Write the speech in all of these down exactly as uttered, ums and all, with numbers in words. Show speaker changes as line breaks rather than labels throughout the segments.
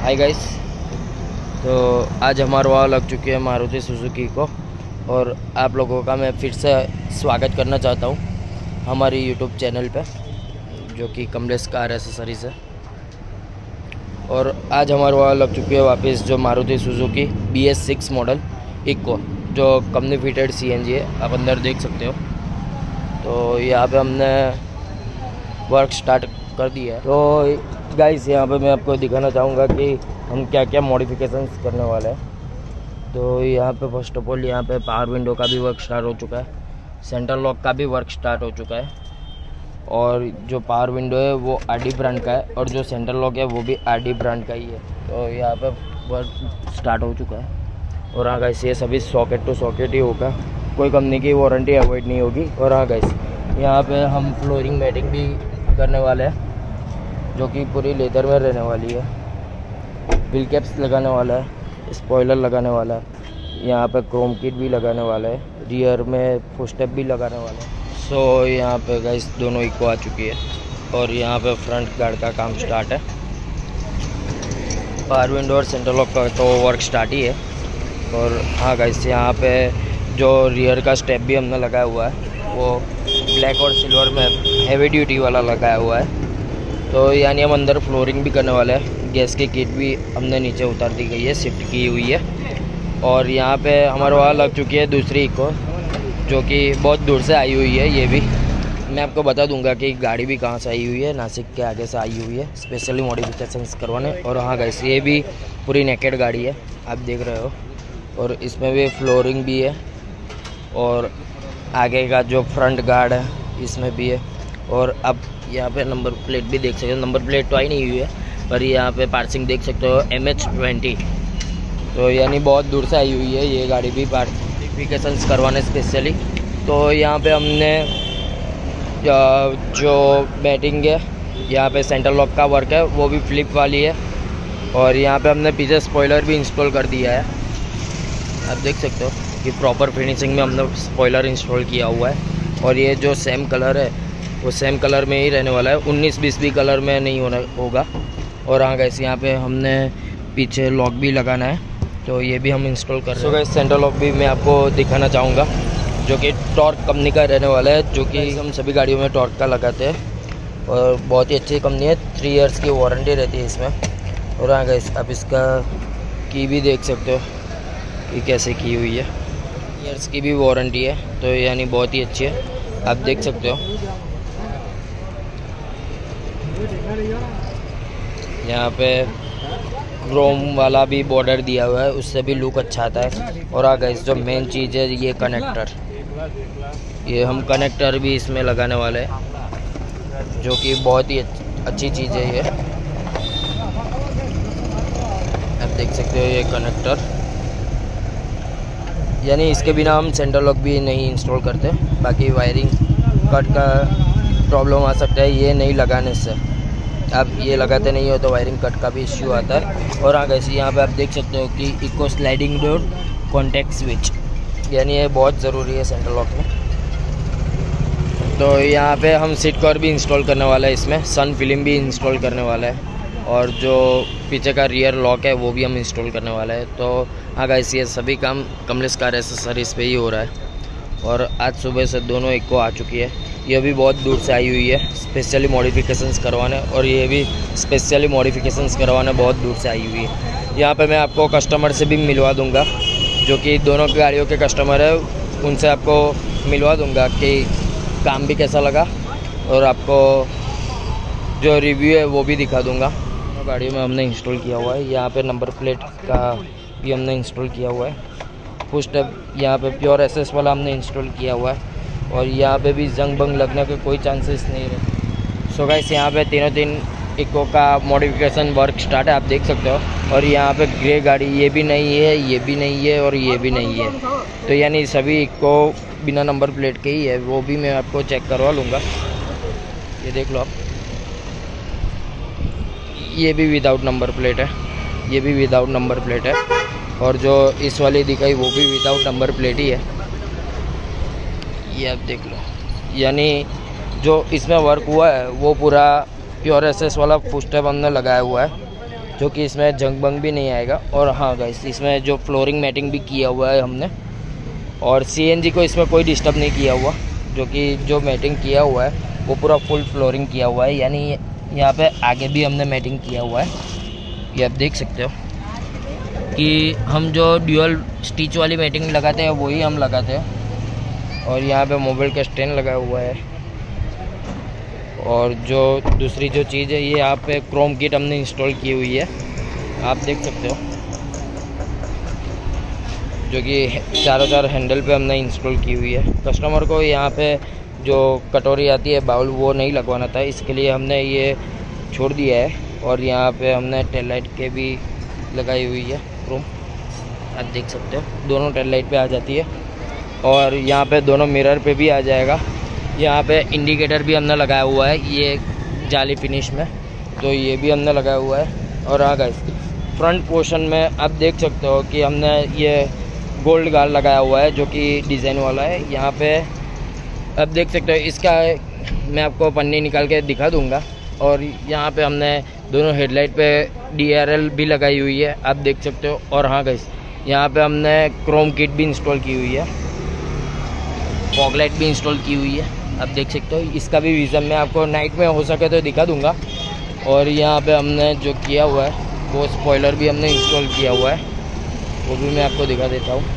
Hi guys, तो आज हमारा वहाँ लग चुकी है मारुति सुजुकी को, और आप लोगों का मैं फिर से स्वागत करना चाहता हूँ हमारी यूट्यूब चैनल पे, जो कि कमलेश कार एसेसरीज है। और आज हमारे वहाँ लग चुकी है वापस जो Maruti Suzuki B S six model Eeco, जो company fitted C N G है। आप अंदर देख सकते हो। तो यहाँ पे हमने वर्क स्टार्ट कर दिया है। तो गाइस, यहाँ पे मैं आपको दिखाना चाहूँगा कि हम क्या क्या मॉडिफिकेशंस करने वाले हैं। तो यहाँ पे फर्स्ट ऑफ ऑल यहाँ पे पावर विंडो का भी वर्क स्टार्ट हो चुका है, सेंटर लॉक का भी वर्क स्टार्ट हो चुका है। और जो पावर विंडो है वो आर डी ब्रांड का है, और जो सेंटर लॉक है वो भी आर डी ब्रांड का ही है। तो यहाँ पे वर्क स्टार्ट हो चुका है। और हाँ गाइस, ये सभी सॉकेट टू सॉकेट ही होगा, कोई कंपनी की वारंटी अवॉइड नहीं होगी। और हाँ गाइस, यहाँ पे हम फ्लोरिंग मैटिंग भी करने वाले हैं, जो कि पूरी लेदर में रहने वाली है। व्हील कैप्स लगाने वाला है, स्पॉइलर लगाने वाला है, यहाँ पे क्रोम किट भी लगाने वाला है, रियर में फुटस्टेप भी लगाने वाला है। सो so, यहाँ पे गाइस दोनों इको आ चुकी है, और यहाँ पे फ्रंट गार्ड का काम स्टार्ट है। पावर विंडो और सेंटर लॉक का तो वर्क स्टार्ट ही है। और हाँ गाइस, यहाँ पे जो रियर का स्टेप भी हमने लगाया हुआ है वो ब्लैक और सिल्वर में हैवी ड्यूटी वाला लगाया हुआ है। तो यानी हम अंदर फ्लोरिंग भी करने वाले हैं। गैस की किट भी हमने नीचे उतार दी गई है, शिफ्ट की हुई है। और यहाँ पे हमारे वहाँ लग चुकी है दूसरी इको, जो कि बहुत दूर से आई हुई है। ये भी मैं आपको बता दूंगा कि गाड़ी भी कहाँ से आई हुई है, नासिक के आगे से आई हुई है, स्पेशली मॉडिफिकेशंस करवाने। और हाँ गाइस, ये भी पूरी नेकेड गाड़ी है, आप देख रहे हो। और इसमें भी फ्लोरिंग भी है, और आगे का जो फ्रंट गार्ड है इसमें भी है। और अब यहाँ पे नंबर प्लेट भी देख सकते हो। नंबर प्लेट तो आई नहीं हुई है, पर यहाँ पे पार्सिंग देख सकते हो एम एच ट्वेंटी। तो यानी बहुत दूर से आई हुई है ये गाड़ी भी मॉडिफिकेशंस करवाने स्पेशली। तो यहाँ पे हमने जो बैटिंग है, यहाँ पे सेंटर लॉक का वर्क है वो भी फ्लिप वाली है। और यहाँ पे हमने पीछे स्पॉइलर भी इंस्टॉल कर दिया है, आप देख सकते हो कि प्रॉपर फिनिशिंग में हमने स्पॉइलर इंस्टॉल किया हुआ है। और ये जो सेम कलर है वो सेम कलर में ही रहने वाला है, उन्नीस बीस भी कलर में नहीं होना होगा। और हाँ गाइस, यहाँ पे हमने पीछे लॉक भी लगाना है, तो ये भी हम इंस्टॉल कर रहे हैं। सो गाइस, सेंटर लॉक भी मैं आपको दिखाना चाहूँगा, जो कि टॉर्क कंपनी का रहने वाला है, जो कि हम सभी गाड़ियों में टॉर्क का लगाते हैं। और बहुत ही अच्छी कंपनी है, थ्री इयर्स की वारंटी रहती है इसमें। और हाँ गाइस, आप इसका की भी देख सकते हो कि कैसे की हुई है, ईयर्स की भी वारंटी है, तो यानी बहुत ही अच्छी है, आप देख सकते हो। यहाँ पे क्रोम वाला भी बॉर्डर दिया हुआ है, उससे भी लुक अच्छा आता है। और आ गाइस, जो मेन चीज़ है ये कनेक्टर, ये हम कनेक्टर भी इसमें लगाने वाले हैं, जो कि बहुत ही अच्छी चीज़ है ये, आप देख सकते हो ये कनेक्टर। यानी इसके बिना हम सेंटर लॉक भी नहीं इंस्टॉल करते। बाकी वायरिंग कट का प्रॉब्लम आ सकता है ये नहीं लगाने से, आप ये लगाते नहीं हो तो वायरिंग कट का भी इश्यू आता है। और हाँ गाइस, यहाँ पे आप देख सकते हो कि Eeco sliding door contact switch, यानी ये बहुत ज़रूरी है सेंटर लॉक में। तो यहाँ पे हम सीट कवर भी इंस्टॉल करने वाला है, इसमें सन फिल्म भी इंस्टॉल करने वाला है, और जो पीछे का रियर लॉक है वो भी हम इंस्टॉल करने वाला है। तो हाँ गाइस, ये सभी काम कमलेश कार एसेसरीज पे ही हो रहा है। और आज सुबह से दोनों इको आ चुकी है, ये भी बहुत दूर से आई हुई है स्पेशली मॉडिफिकेशंस करवाने, और ये भी स्पेशली मॉडिफिकेशंस करवाने बहुत दूर से आई हुई है। यहाँ पे मैं आपको कस्टमर से भी मिलवा दूँगा, जो कि दोनों गाड़ियों के कस्टमर है, उनसे आपको मिलवा दूँगा कि काम भी कैसा लगा, और आपको जो रिव्यू है वो भी दिखा दूँगा। गाड़ियों में हमने इंस्टॉल किया हुआ है, यहाँ पे नंबर प्लेट का भी हमने इंस्टॉल किया हुआ है, फुटस्टेप यहाँ पे प्योर एसएस वाला हमने इंस्टॉल किया हुआ है। और यहाँ पे भी जंग बंग लगने के कोई चांसेस नहीं रहते। सो गाइस, यहाँ पे तीनों तीन इको का मॉडिफिकेशन वर्क स्टार्ट है, आप देख सकते हो। और यहाँ पे ग्रे गाड़ी ये भी नहीं है, ये भी नहीं है, और ये भी नहीं है। तो यानी सभी इको बिना नंबर प्लेट के ही है, वो भी मैं आपको चेक करवा लूँगा। ये देख लो आप, ये भी विदाउट नंबर प्लेट है, ये भी विदाउट नंबर प्लेट है। और जो इस वाली दिखाई वो भी विदाउट नंबर प्लेट ही है, ये आप देख लो। यानी जो इसमें वर्क हुआ है वो पूरा प्योर एसएस वाला फुटस्टेप हमने लगाया हुआ है, जो कि इसमें जंग बंग भी नहीं आएगा। और हाँ गाइस, इसमें जो फ्लोरिंग मैटिंग भी किया हुआ है हमने, और सीएनजी को इसमें कोई डिस्टर्ब नहीं किया हुआ, जो कि जो मैटिंग किया हुआ है वो पूरा फुल फ्लोरिंग किया हुआ है। यानी यहाँ पे आगे भी हमने मैटिंग किया हुआ है, ये आप देख सकते हो कि हम जो ड्यूअल स्टिच वाली मैटिंग लगाते हैं वही हम लगाते हैं। और यहाँ पे मोबाइल का स्टैंड लगा हुआ है। और जो दूसरी जो चीज़ है, ये यहाँ पे क्रोम किट हमने इंस्टॉल की हुई है, आप देख सकते हो, जो कि चारों चार हैंडल पे हमने इंस्टॉल की हुई है। कस्टमर को यहाँ पे जो कटोरी आती है, बाउल, वो नहीं लगवाना था, इसके लिए हमने ये छोड़ दिया है। और यहाँ पे हमने टेल लाइट के भी लगाई हुई है क्रोम, आप देख सकते हो, दोनों टेल लाइट पे आ जाती है। और यहाँ पे दोनों मिरर पे भी आ जाएगा। यहाँ पे इंडिकेटर भी हमने लगाया हुआ है, ये जाली फिनिश में, तो ये भी हमने लगाया हुआ है। और हाँ गाइस, फ्रंट पोर्शन में आप देख सकते हो कि हमने ये गोल्ड गार्ड लगाया हुआ है, जो कि डिज़ाइन वाला है। यहाँ पे आप देख सकते हो, इसका मैं आपको पन्नी निकाल के दिखा दूँगा। और यहाँ पे हमने दोनों हेडलाइट पे डी आर एल भी लगाई हुई है, आप देख सकते हो। और हाँ गाइस, यहाँ पे हमने क्रोम किट भी इंस्टॉल की हुई है, फॉग लाइट भी इंस्टॉल की हुई है, आप देख सकते हो। इसका भी विज़न मैं आपको नाइट में हो सके तो दिखा दूंगा। और यहाँ पे हमने जो किया हुआ है वो स्पॉइलर भी हमने इंस्टॉल किया हुआ है, वो भी मैं आपको दिखा देता हूँ।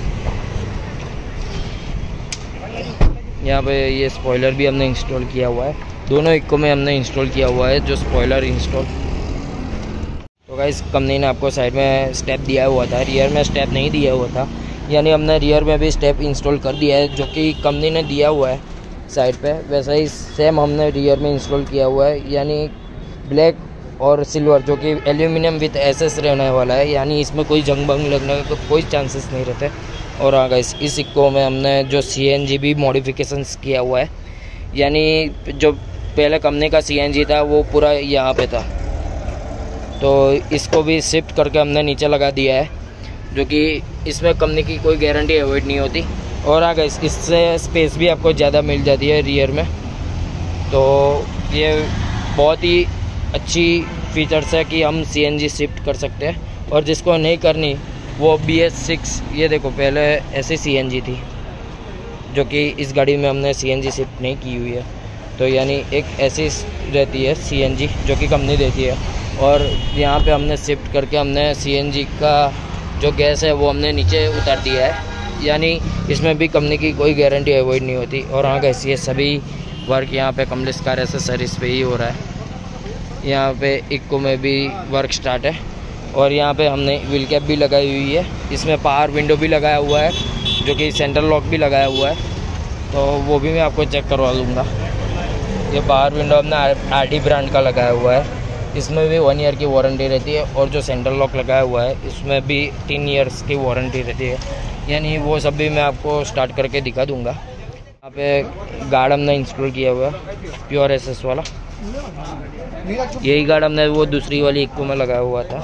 यहाँ पे ये स्पॉइलर भी हमने इंस्टॉल किया हुआ है, दोनों इक्को में हमने इंस्टॉल किया हुआ है जो स्पॉइलर इंस्टॉल। तो गाइस, कंपनी ने आपको साइड में स्टेप दिया हुआ था, रियर में स्टेप नहीं दिया हुआ था, यानी हमने रियर में भी स्टेप इंस्टॉल कर दिया है, जो कि कंपनी ने दिया हुआ है साइड पे। वैसा ही सेम हमने रियर में इंस्टॉल किया हुआ है, यानी ब्लैक और सिल्वर, जो कि एल्यूमिनियम विथ एसएस रहने वाला है, यानी इसमें कोई जंग बंग लगने का कोई चांसेस नहीं रहते। और हाँ गाइस, इस इक्को में हमने जो सीएनजी भी मॉडिफिकेशंस किया हुआ है, यानी जो पहले कंपनी का सीएनजी था वो पूरा यहाँ पे था, तो इसको भी शिफ्ट करके हमने नीचे लगा दिया है, जो कि इसमें कंपनी की कोई गारंटी अवॉइड नहीं होती। और आगे इससे स्पेस भी आपको ज़्यादा मिल जाती है रियर में, तो ये बहुत ही अच्छी फीचर्स है कि हम सीएनजी शिफ्ट कर सकते हैं। और जिसको नहीं करनी वो बी एस सिक्स, ये देखो पहले ऐसे सीएनजी थी, जो कि इस गाड़ी में हमने सीएनजी शिफ्ट नहीं की हुई है, तो यानी एक ऐसी रहती है सीएनजी जो कि कंपनी देती है। और यहाँ पे हमने शिफ्ट करके हमने सीएनजी का जो गैस है वो हमने नीचे उतार दिया है, यानी इसमें भी कंपनी की कोई गारंटी अवॉइड नहीं होती। और हाँ गाइस, ये सभी वर्क यहाँ पे कमलेश कार एसेसरीज पे ही हो रहा है। यहाँ पे इक्को में भी वर्क स्टार्ट है। और यहाँ पे हमने व्हील कैप भी लगाई हुई है, इसमें पावर विंडो भी लगाया हुआ है, जो कि सेंटर लॉक भी लगाया हुआ है, तो वो भी मैं आपको चेक करवा लूँगा। ये पावर विंडो हमने आर टी ब्रांड का लगाया हुआ है, इसमें भी वन ईयर की वारंटी रहती है। और जो सेंटर लॉक लगाया हुआ है इसमें भी तीन ईयर्स की वारंटी रहती है, यानी वो सब भी मैं आपको स्टार्ट करके दिखा दूँगा। यहाँ पे गार्ड हमने इंस्टॉल किया हुआ है, प्योर एसएस वाला, यही गार्ड हमने वो दूसरी वाली इक्को में लगाया हुआ था।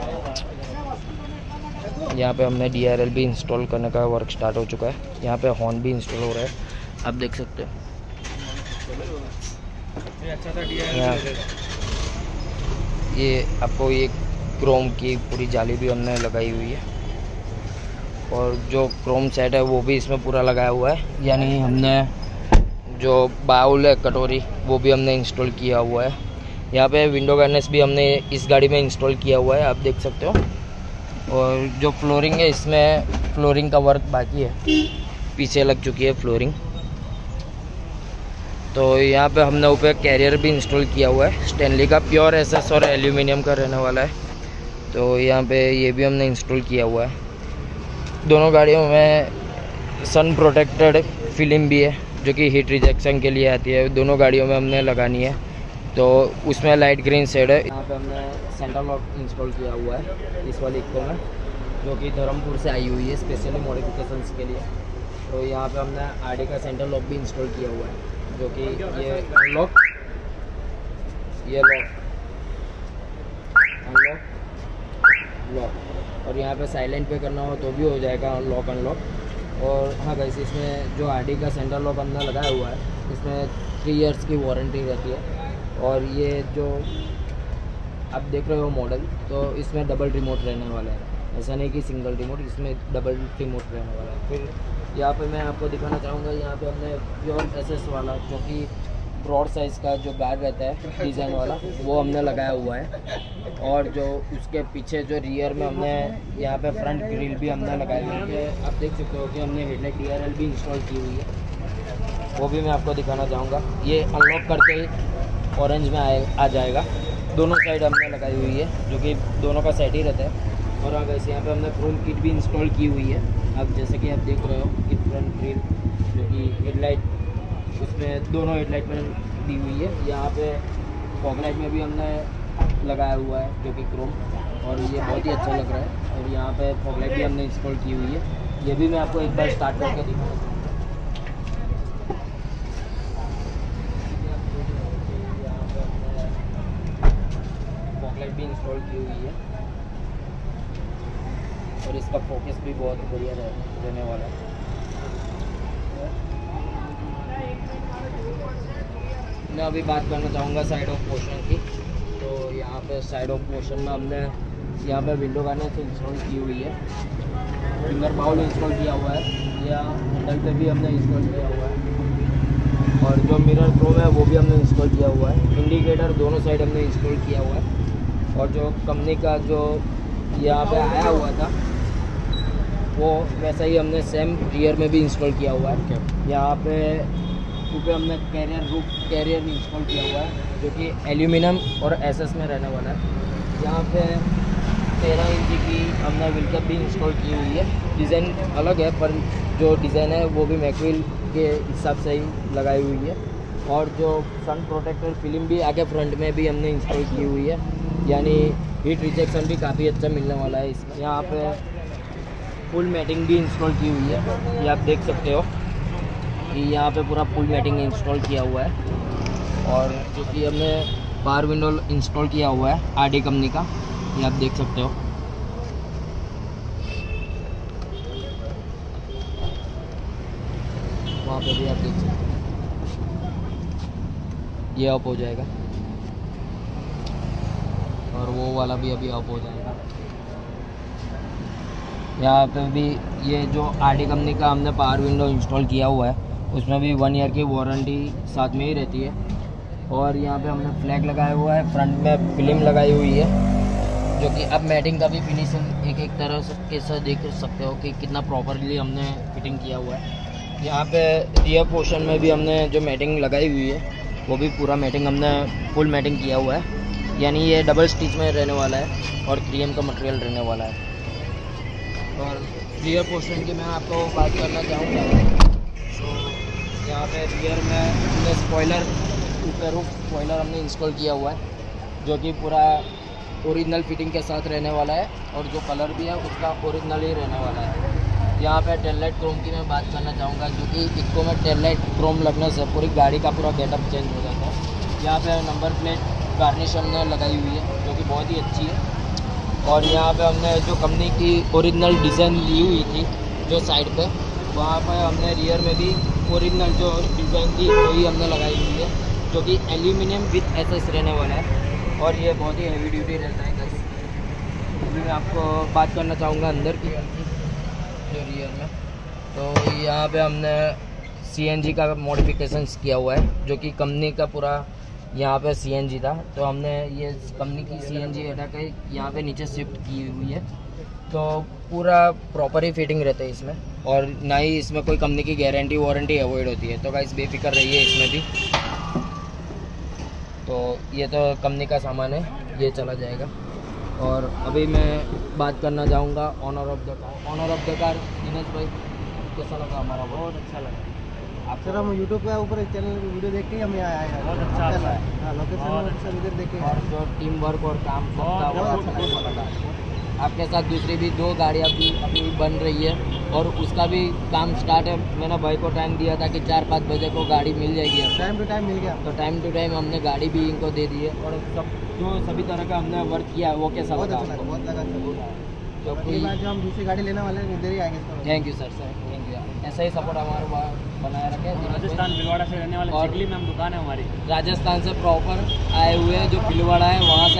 यहाँ पे हमने डी आर एल भी इंस्टॉल करने का वर्क स्टार्ट हो चुका है, यहाँ पे हॉर्न भी इंस्टॉल हो रहा है, आप देख सकते हो। यहाँ ये आपको ये क्रोम की पूरी जाली भी हमने लगाई हुई है, और जो क्रोम सेट है वो भी इसमें पूरा लगाया हुआ है, यानी हमने जो बाउल है, कटोरी, वो भी हमने इंस्टॉल किया हुआ है। यहाँ पे विंडो गार्निश भी हमने इस गाड़ी में इंस्टॉल किया हुआ है, आप देख सकते हो। और जो फ्लोरिंग है, इसमें फ्लोरिंग का वर्क बाकी है, पीछे लग चुकी है फ्लोरिंग। तो यहाँ पे हमने ऊपर कैरियर भी इंस्टॉल किया हुआ है, स्टेनली का, प्योर एसएस और एल्यूमिनियम का रहने वाला है, तो यहाँ पे ये भी हमने इंस्टॉल किया हुआ है। दोनों गाड़ियों में सन प्रोटेक्टेड फिल्म भी है, जो कि हीट रिजेक्शन के लिए आती है, दोनों गाड़ियों में हमने लगानी है, तो उसमें लाइट ग्रीन शेड है। यहाँ पे हमने सेंटर लॉक इंस्टॉल किया हुआ है इस वाली इक्को में, जो कि धर्मपुर से आई हुई है स्पेशली मॉडिफिकेशंस के लिए। तो यहाँ पे हमने आरडी का सेंटर लॉक भी इंस्टॉल किया हुआ है, जो कि ये अनलॉक, ये लॉक, अनलॉक, लॉक, और यहाँ पे साइलेंट पे करना हो तो भी हो जाएगा लॉक अनलॉक। और हाँ गाइस, इसमें जो आरडी का सेंटर लॉक हमने लगाया हुआ है, इसमें थ्री इयर्स की वारंटी रहती है। और ये जो आप देख रहे हो मॉडल, तो इसमें डबल रिमोट रहने वाला है, ऐसा नहीं कि सिंगल रिमोट, इसमें डबल रिमोट रहने वाला है। फिर यहाँ पे मैं आपको दिखाना चाहूँगा, यहाँ पे हमने प्योर एसएस वाला जो कि ब्रॉड साइज़ का जो गार्ड रहता है डिज़ाइन वाला, वो हमने लगाया हुआ है। और जो उसके पीछे जो रियर में हमने यहाँ पे फ्रंट ग्रिल भी हमने लगाई हुई है। आप देख सकते हो कि हमने हेडलाइट डी आर एल भी इंस्टॉल की हुई है, वो भी मैं आपको दिखाना चाहूँगा। ये अनलॉक करके ही ऑरेंज में आए आ जाएगा। दोनों साइड हमने लगाई हुई है, जो कि दोनों का सेट ही रहता है। और हाँ वैसे यहाँ पे हमने क्रोम किट भी इंस्टॉल की हुई है। अब जैसे कि आप देख रहे हो कि फ्रंट ग्रिल जो कि हेडलाइट, उसमें दोनों हेडलाइट में दी हुई है। यहाँ पे फॉग लाइट में भी हमने लगाया हुआ है जो कि क्रोम, और ये बहुत ही अच्छा लग रहा है। और यहाँ पे फॉग लाइट भी हमने इंस्टॉल की हुई है। ये भी मैं आपको एक बार स्टार्ट करके दिखाऊँ। फॉग लाइट भी इंस्टॉल की हुई है और इसका फोकस भी बहुत बढ़िया रहने वाला है। मैं अभी बात करना चाहूँगा साइड ऑफ पोर्शन की। तो यहाँ पे साइड ऑफ पोर्शन में हमने यहाँ पे विंडो गार्निश इंस्टॉल की हुई है, फिंगर बाउल इंस्टॉल किया हुआ है, या हैंडल पे भी हमने इंस्टॉल किया हुआ है। और जो मिरर क्रोम है वो भी हमने इंस्टॉल किया हुआ है। इंडिकेटर दोनों साइड हमने इंस्टॉल किया हुआ है। और जो कंपनी का जो यहाँ पे आया हुआ था वो वैसा ही हमने सेम रियर में भी इंस्टॉल किया हुआ है। यहाँ पे ऊपर हमने कैरियर रूफ कैरियर इंस्टॉल किया हुआ है जो कि एल्यूमिनियम और एसएस में रहने वाला है। यहाँ पे तेरह इंच की हमने व्हील कैप भी इंस्टॉल की हुई है। डिज़ाइन अलग है पर जो डिज़ाइन है वो भी मैकविल के हिसाब से ही लगाई हुई है। और जो सन प्रोटेक्टर फिल्म भी आगे फ्रंट में भी हमने इंस्टॉल की हुई है, यानी हीट रिजेक्शन भी काफ़ी अच्छा मिलने वाला है इसमें। यहाँ पे फुल मैटिंग भी इंस्टॉल की हुई है, ये आप देख सकते हो कि यहाँ पे पूरा फुल मैटिंग इंस्टॉल किया हुआ है। और जो कि हमने पावर विंडो इंस्टॉल किया हुआ है आरडी कंपनी का, ये आप देख सकते हो। वहाँ पे भी आप देख सकते हो, ये अप हो जाएगा और वो वाला भी अभी अप हो जाएगा। यहाँ पे भी ये जो आरडी कंपनी का हमने पावर विंडो इंस्टॉल किया हुआ है उसमें भी वन ईयर की वारंटी साथ में ही रहती है। और यहाँ पे हमने फ्लैग लगाया हुआ है, फ्रंट में फिल्म लगाई हुई है जो कि अब मैटिंग का भी फिनिशिंग एक एक तरह से कैसा देख सकते हो कि कितना प्रॉपरली हमने फिटिंग किया हुआ है। यहाँ पे रियर पोर्शन में भी हमने जो मैटिंग लगाई हुई है वो भी पूरा मैटिंग हमने फुल मैटिंग किया हुआ है, यानी ये डबल स्टिच में रहने वाला है और थ्री एम का मटेरियल रहने वाला है। और रियर पोर्शन की मैं आपको बात करना चाहूँगा, तो यहाँ पे रियर में हमने स्पॉइलर ऊपर रूफ स्पॉइलर हमने इंस्टॉल किया हुआ है जो कि पूरा ओरिजिनल फिटिंग के साथ रहने वाला है। और जो कलर भी है उसका ओरिजिनल ही रहने वाला है। यहाँ पे टेल लाइट क्रोम की मैं बात करना चाहूँगा, जो कि इक्को में टेल लाइट क्रोम लगने से पूरी गाड़ी का पूरा गेटअप चेंज हो जाता है। यहाँ पे नंबर प्लेट गार्निश हमने लगाई हुई है जो कि बहुत ही अच्छी है। और यहाँ पे हमने जो कंपनी की ओरिजिनल डिज़ाइन ली हुई थी जो साइड पे, वहाँ पे हमने रियर में भी ओरिजिनल जो डिज़ाइन थी वही हमने लगाई हुई है जो कि एल्यूमिनियम विथ एसएस रहने वाला है। और ये बहुत ही हैवी ड्यूटी रहता है गाइस। अभी मैं आपको बात करना चाहूँगा अंदर की जो रियर में, तो यहाँ पे हमने सीएनजी का मॉडिफिकेशंस किया हुआ है जो कि कंपनी का पूरा यहाँ पे सीएनजी था, तो हमने ये कंपनी की सीएनजी हटा के यहाँ पे नीचे शिफ्ट की हुई है। तो पूरा प्रॉपर ही फिटिंग रहता है इसमें, और ना ही इसमें कोई कंपनी की गारंटी वारंटी अवॉइड होती है। तो गाइस बेफिक्र रहिए इसमें भी। तो ये तो कंपनी का सामान है, ये चला जाएगा। और अभी मैं बात करना चाहूँगा owner of the car. Owner of the car Dinesh भाई, कैसा लगा? हमारा बहुत अच्छा लगा।
आप सर हम यूट्यूब पे ऊपर चैनल की वीडियो देख के ही हमें आया है, बहुत अच्छा लगा है। हाँ, लोकेशन सब इधर देख के,
और जो टीम वर्क और काम सबका बहुत अच्छा लगा। आपके साथ दूसरी भी दो गाड़ियाँ भी अभी बन रही है और उसका भी काम स्टार्ट है। मैंने भाई को टाइम दिया था कि चार पाँच बजे को गाड़ी मिल जाएगी।
टाइम टू टाइम मिल गया,
तो टाइम टू टाइम हमने गाड़ी भी इनको दे दी है। और सब जो सभी तरह का हमने वर्क किया है वो कैसा
बहुत
लगा?
अच्छा लगा, बहुत लगा अच्छा।
जो
अगली बार जो हम दूसरी गाड़ी लेने वाले हैं इधर ही आएंगे।
Thank you sir sir thank you. ऐसा ही सपोर्ट हमारा बनाए रखें।
राजस्थान भीलवाड़ा से रहने वाले,
और
चिखली में हम दुकान है हमारी।
राजस्थान से प्रॉपर आए हुए हैं, जो भीलवाड़ा है वहाँ से आए हुए हैं।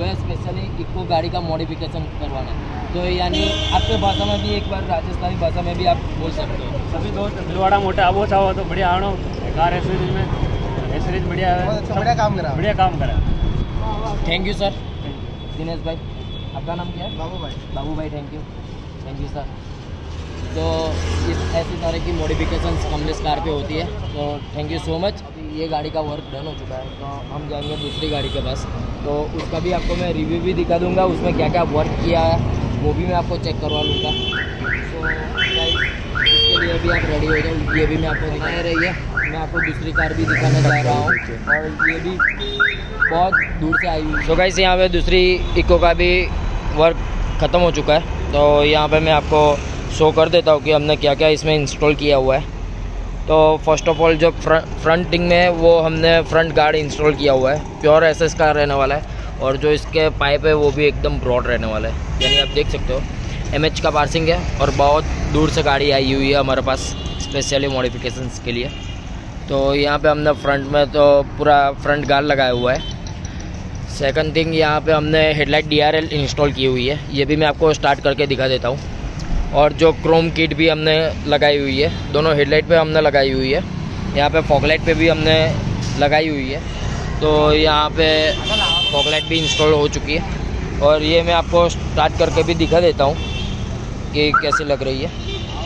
है स्पेशली इको गाड़ी का मॉडिफिकेशन करवाना। तो यानी आपके भाषा में भी एक बार राजस्थानी भाषा में भी आप बोल सकते हो।
सभी दोस्त भिलवाड़ा मोटा अब चाहो तो बढ़िया आणो कार एसरीज में एसरीज बढ़िया है,
बहुत अच्छा, बढ़िया काम करा
बढ़िया काम करा।
Thank you sir. दिनेश भाई आपका नाम क्या है?
बाबू भाई।
बाबू भाई thank you thank you sir. तो इस ऐसी तरह की मॉडिफिकेशंस कमलेश कार पे होती है। तो थैंक यू सो मच। अभी ये गाड़ी का वर्क डन हो चुका है तो हम जाएंगे दूसरी गाड़ी के पास, तो उसका भी आपको मैं रिव्यू भी दिखा दूंगा, उसमें क्या क्या वर्क किया है वो भी मैं आपको चेक करवा लूँगा। तो गाइस इसके लिए भी आप रेडी हो जाओ। ये भी मैं आपको दिखा रही है, मैं आपको दूसरी कार भी दिखाने जा रहा हूँ और ये भी बहुत दूर से आई हुई। तो गाइस यहाँ पे दूसरी इको का भी वर्क ख़त्म हो चुका है। तो यहाँ पे मैं आपको शो कर देता हूँ कि हमने क्या क्या इसमें इंस्टॉल किया हुआ है। तो फर्स्ट ऑफ ऑल जो फ्रंटिंग में है वो हमने फ्रंट गार्ड इंस्टॉल किया हुआ है, प्योर एसएस का रहने वाला है। और जो इसके पाइप है वो भी एकदम ब्रॉड रहने वाला है, यानी आप देख सकते हो एमएच का पार्सिंग है और बहुत दूर से गाड़ी आई हुई है हमारे पास स्पेशली मॉडिफिकेशंस के लिए। तो यहाँ पे हमने फ्रंट में तो पूरा फ्रंट गार्ड लगाया हुआ है। सेकंड थिंग यहाँ पे हमने हेडलाइट डीआरएल इंस्टॉल की हुई है, ये भी मैं आपको स्टार्ट करके दिखा देता हूँ। और जो क्रोम किट भी हमने लगाई हुई है, दोनों हेडलाइट पे हमने लगाई हुई है। यहाँ पे फॉगलाइट पे भी हमने लगाई हुई है। तो यहाँ पे फॉगलाइट भी इंस्टॉल हो चुकी है और ये मैं आपको स्टार्ट करके भी दिखा देता हूँ कि कैसी लग रही है।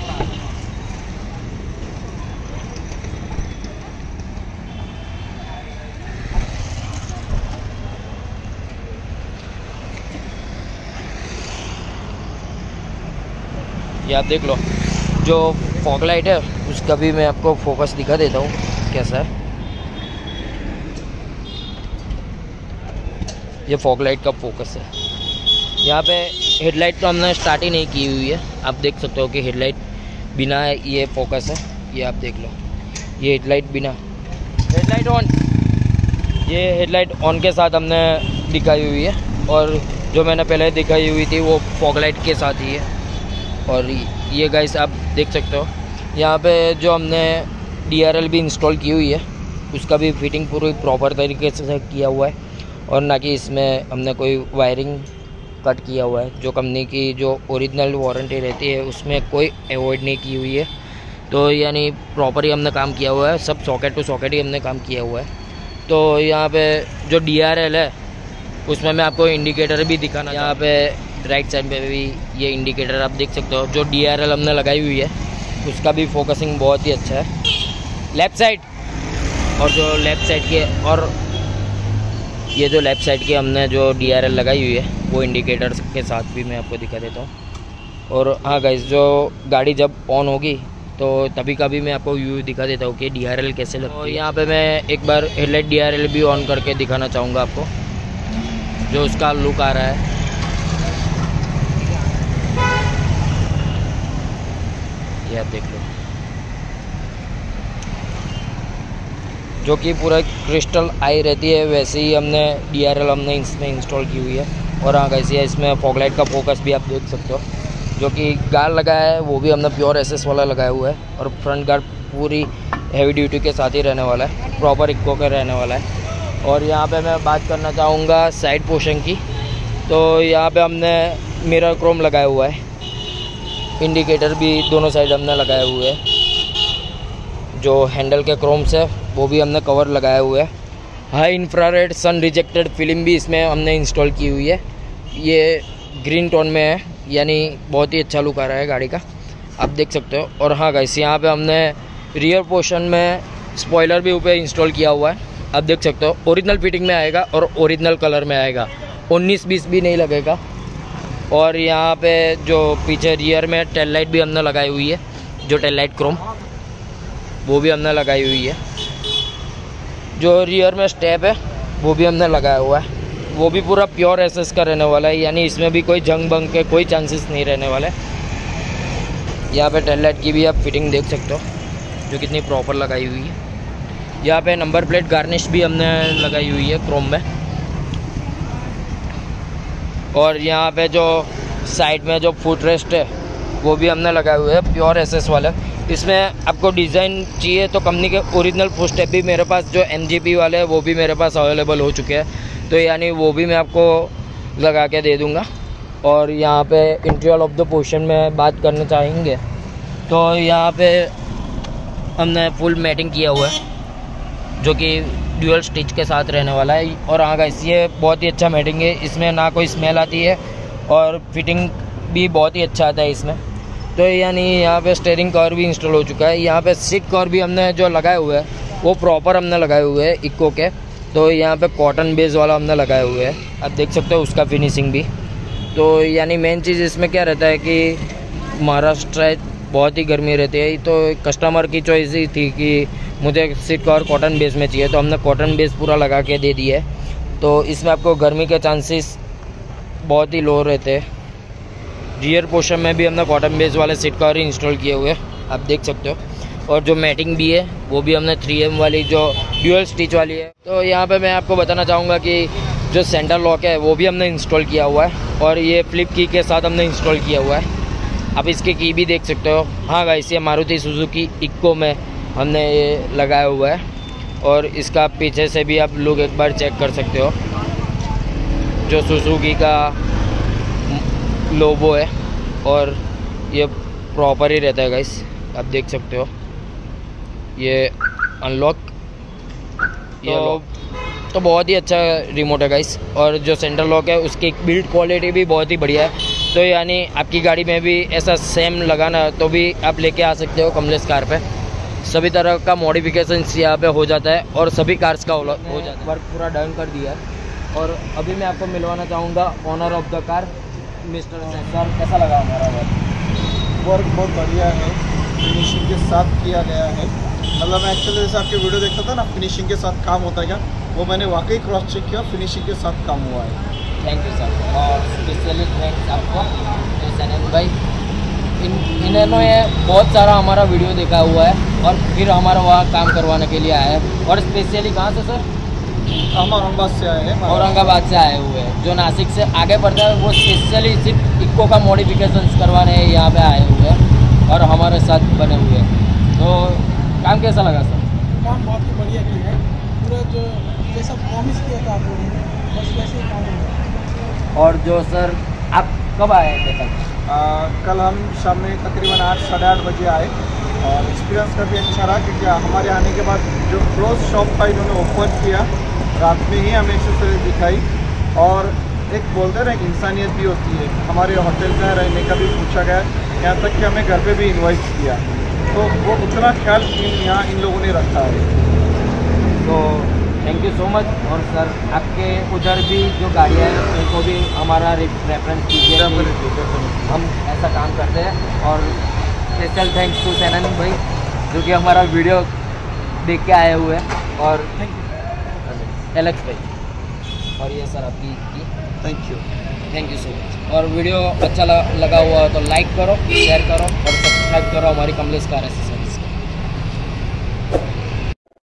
ये आप देख लो, जो फॉग लाइट है उसका भी मैं आपको फोकस दिखा देता हूँ कैसा है। ये फॉग लाइट का फोकस है। यहाँ पे हेडलाइट तो हमने स्टार्ट ही नहीं की हुई है, आप देख सकते हो कि हेडलाइट बिना ये फोकस है। ये आप देख लो, ये हेडलाइट बिना, हेडलाइट ऑन, ये हेडलाइट ऑन के साथ हमने दिखाई हुई है। और जो मैंने पहले दिखाई हुई थी वो फॉग लाइट के साथ ही है। और ये गाइस आप देख सकते हो यहाँ पे जो हमने डीआरएल भी इंस्टॉल की हुई है उसका भी फिटिंग पूरी प्रॉपर तरीके से किया हुआ है। और ना कि इसमें हमने कोई वायरिंग कट किया हुआ है। जो कंपनी की जो ओरिजिनल वारंटी रहती है उसमें कोई अवॉइड नहीं की हुई है। तो यानी प्रॉपर ही हमने काम किया हुआ है, सब सॉकेट टू सॉकेट ही हमने काम किया हुआ है। तो यहाँ पे जो डीआरएल है उसमें मैं आपको इंडिकेटर भी दिखाना, यहाँ पे राइट साइड पे भी ये इंडिकेटर आप देख सकते हो। जो डीआरएल हमने लगाई हुई है उसका भी फोकसिंग बहुत ही अच्छा है लेफ़्ट साइड। और जो लेफ़्ट साइड के और ये जो लेफ़्ट साइड की हमने जो डीआरएल लगाई हुई है वो इंडिकेटर के साथ भी मैं आपको दिखा देता हूँ। और हाँ गाइस, जो गाड़ी जब ऑन होगी तो तभी का भी मैं आपको व्यू दिखा देता हूँ कि डीआरएल कैसे लगता है। तो यहाँ पे मैं एक बार हेडलाइट डीआरएल भी ऑन करके दिखाना चाहूँगा आपको, जो उसका लुक आ रहा है। ये आप देख लो, जो कि पूरा क्रिस्टल आई रहती है वैसे ही हमने डीआरएल हमने इसमें इंस्टॉल की हुई है। और हाँ गाइस, ये इसमें फॉगलाइट का फोकस भी आप देख सकते हो, जो कि गार्ड लगाया है वो भी हमने प्योर एसएस वाला लगाया हुआ है। और फ्रंट गार्ड पूरी हैवी ड्यूटी के साथ ही रहने वाला है, प्रॉपर इको का रहने वाला है। और यहाँ पे मैं बात करना चाहूँगा साइड पोर्शन की। तो यहाँ पे हमने मिरर क्रोम लगाया हुआ है, इंडिकेटर भी दोनों साइड हमने लगाए हुए हैं। जो हैंडल के क्रोम्स है वो भी हमने कवर लगाए हुए है। High infrared sun rejected film भी इसमें हमने इंस्टॉल की हुई है। ये ग्रीन टोन में है, यानी बहुत ही अच्छा लुक आ रहा है गाड़ी का, आप देख सकते हो। और हाँ गाइस, यहाँ पे हमने रियर पोर्शन में स्पॉइलर भी ऊपर इंस्टॉल किया हुआ है, आप देख सकते हो। ओरिजिनल फिटिंग में आएगा और ओरिजिनल कलर में आएगा, उन्नीस बीस भी नहीं लगेगा। और यहाँ पे जो पीछे रियर में टेल लाइट भी हमने लगाई हुई है, जो टेल लाइट क्रोम वो भी हमने लगाई हुई है। जो रियर में स्टेप है वो भी हमने लगाया हुआ है, वो भी पूरा प्योर एसएस का रहने वाला है, यानी इसमें भी कोई जंग बंग के कोई चांसेस नहीं रहने वाले। यहाँ पे टेल लाइट की भी आप फिटिंग देख सकते हो, जो कितनी प्रॉपर लगाई हुई है। यहाँ पे नंबर प्लेट गार्निश भी हमने लगाई हुई है क्रोम में। और यहाँ पे जो साइड में जो फुट रेस्ट है वो भी हमने लगाए हुए हैं प्योर एसएस वाले। इसमें आपको डिज़ाइन चाहिए तो कंपनी के ओरिजिनल फुट स्टेप भी मेरे पास, जो एमजीपी वाले हैं वो भी मेरे पास अवेलेबल हो चुके हैं। तो यानी वो भी मैं आपको लगा के दे दूँगा। और यहाँ पे इंटीरियर ऑफ द पोर्शन में बात करना चाहेंगे तो यहाँ पे हमने फुल मैटिंग किया हुआ है जो कि ड्यूअल स्टिच के साथ रहने वाला है। और हाँ गाइस, ये बहुत ही अच्छा मैटिंग है, इसमें ना कोई स्मेल आती है और फिटिंग भी बहुत ही अच्छा आता है इसमें। तो यानी यहाँ पे स्टीयरिंग कवर भी इंस्टॉल हो चुका है। यहाँ पे सीट कवर भी हमने जो लगाए हुए हैं वो प्रॉपर हमने लगाए हुए हैं इक्को के। तो यहाँ पे कॉटन बेस वाला हमने लगाए हुए हैं, आप देख सकते हो उसका फिनिशिंग भी। तो यानी मेन चीज़ इसमें क्या रहता है कि महाराष्ट्र बहुत ही गर्मी रहती है, तो कस्टमर की चॉइस ही थी कि मुझे सीट कवर कॉटन बेस में चाहिए, तो हमने कॉटन बेस पूरा लगा के दे दिया है। तो इसमें आपको गर्मी के चांसेस बहुत ही लो रहते हैं। रियर पोर्शन में भी हमने कॉटन बेस वाले सीट कवर ही इंस्टॉल किए हुए हैं, आप देख सकते हो। और जो मैटिंग भी है वो भी हमने थ्री एम वाली जो ड्यूअल स्टिच वाली है। तो यहाँ पे मैं आपको बताना चाहूँगा कि जो सेंटर लॉक है वो भी हमने इंस्टॉल किया हुआ है और ये फ्लिप की के साथ हमने इंस्टॉल किया हुआ है। आप इसकी की भी देख सकते हो। हाँ गाइस, ये मारुति सुजुकी इक्को में हमने ये लगाया हुआ है और इसका पीछे से भी आप लोग एक बार चेक कर सकते हो, जो सुजुकी का लोगो है और ये प्रॉपर ही रहता है गाइस, आप देख सकते हो। ये अनलॉक ये लॉक तो बहुत ही अच्छा रिमोट है गाइस। और जो सेंटर लॉक है उसकी बिल्ड क्वालिटी भी बहुत ही बढ़िया है। तो यानी आपकी गाड़ी में भी ऐसा सेम लगाना तो भी आप लेके आ सकते हो कमलेश कार पे। सभी तरह का मॉडिफिकेशन यहाँ पे हो जाता है और सभी कार्स का हो जाता है। वर्क पूरा डन कर दिया है और अभी मैं आपको मिलवाना चाहूँगा owner of the car mister sir. कैसा लगा हमारा वर्क?
वर्क बहुत बढ़िया है, फिनिशिंग के साथ किया गया है। मतलब मैं एक्चुअली जैसे आपकी वीडियो देखता था ना, फिनिशिंग के साथ काम होता है क्या, वो मैंने वाकई क्रॉस चेक किया, फिनिशिंग के साथ काम हुआ है।
Thank you sir. और स्पेशली थैंक्स आपको सनन भाई, इन इन्होंने बहुत सारा हमारा वीडियो देखा हुआ है और फिर हमारा वहाँ काम करवाने के लिए आया है। और स्पेशली कहाँ से सर?
हम औरंगाबाद से आए हैं।
औरंगाबाद से आए हुए हैं, जो नासिक से आगे पड़ता है, वो स्पेशली सिर्फ इक्को का मॉडिफिकेशंस करवाने यहाँ पे आए हुए हैं और हमारे साथ बने हुए हैं। तो काम कैसा लगा सर?
काम बहुत ही बढ़िया किया है, पूरा जो जैसा प्रॉमिस किया था आप लोगों ने बस वैसे ही काम हुआ।
और जो सर आप कब आए थे कल?
आ, कल हम शाम में तकरीबन आठ साढ़े आठ बजे आए और एक्सपीरियंस काफ़ी अच्छा रहा, क्योंकि हमारे आने के बाद जो क्लोज शॉप था इन्होंने ओपन किया, रात में ही हमें एक्सेसरीज दिखाई और एक बोलते ना एक इंसानियत भी होती है। हमारे होटल में रहने का भी पूछा गया, यहाँ तक कि हमें घर पे भी इन्वाइट किया, तो वो उतना ख्याल यहाँ इन लोगों ने रखा है।
तो थैंक यू सो मच। और सर आपके उधर भी जो गाड़ियाँ हैं उनको भी हमारा रेफरेंस कीजिए, हम ऐसा काम करते हैं। और स्पेशल थैंक्स टू सैनन भाई जो कि हमारा वीडियो देख के आए हुए हैं। और एलेक्स भाई, और ये सर आपकी
thank you
thank you so much. और वीडियो अच्छा लगा हुआ हो तो लाइक करो, शेयर करो और सब्सक्राइब करो हमारी कमलेश कार एसेसरीज।